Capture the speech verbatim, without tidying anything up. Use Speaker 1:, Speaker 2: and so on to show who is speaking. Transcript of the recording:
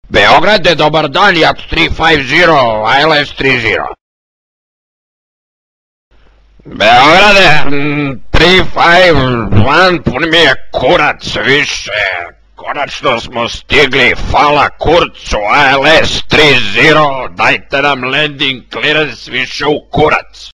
Speaker 1: Beograde, dobar dan, J A T tri pedeset, A L S trideset. Beograde, tri pedeset jedan, puni mi je kurac više. Konačno smo stigli, hvala Kurcu, A L S trideset, dajte nam landing clearance više u kurac.